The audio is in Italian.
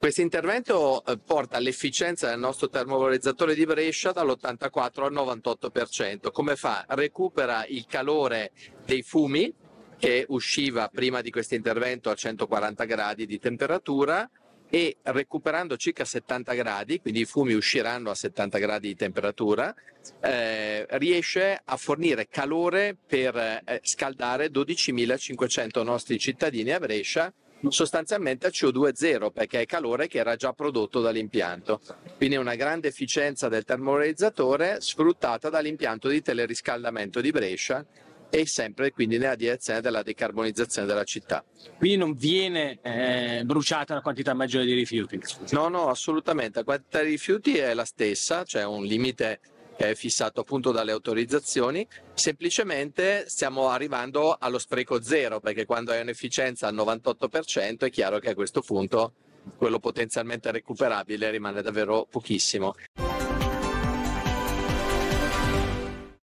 Questo intervento porta l'efficienza del nostro termovalorizzatore di Brescia dall'84 al 98%. Come fa? Recupera il calore dei fumi che usciva prima di questo intervento a 140 gradi di temperatura e recuperando circa 70 gradi, quindi i fumi usciranno a 70 gradi di temperatura, riesce a fornire calore per scaldare 12.500 nostri cittadini a Brescia, sostanzialmente a CO2 zero, perché è calore che era già prodotto dall'impianto. Quindi è una grande efficienza del termovalorizzatore sfruttata dall'impianto di teleriscaldamento di Brescia e sempre quindi nella direzione della decarbonizzazione della città. Quindi non viene bruciata una quantità maggiore di rifiuti? No, assolutamente, la quantità di rifiuti è la stessa, c'è un limite che è fissato appunto dalle autorizzazioni, semplicemente stiamo arrivando allo spreco zero, perché quando hai un'efficienza al 98% è chiaro che a questo punto quello potenzialmente recuperabile rimane davvero pochissimo.